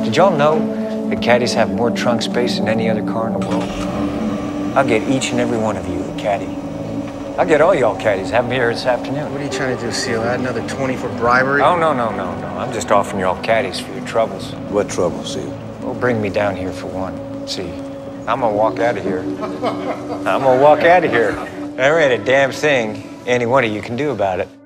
Did y'all know that Caddies have more trunk space than any other car in the world? I'll get each and every one of you a Caddy. I'll get all y'all Caddies. Have them here this afternoon. What are you trying to do, Seal? Add another 20 for bribery? Oh, no. I'm just offering y'all Caddies for your troubles. What trouble, Seal? Well, bring me down here for one. See, I'm gonna walk out of here. I'm gonna walk out of here. There ain't a damn thing any one of you can do about it.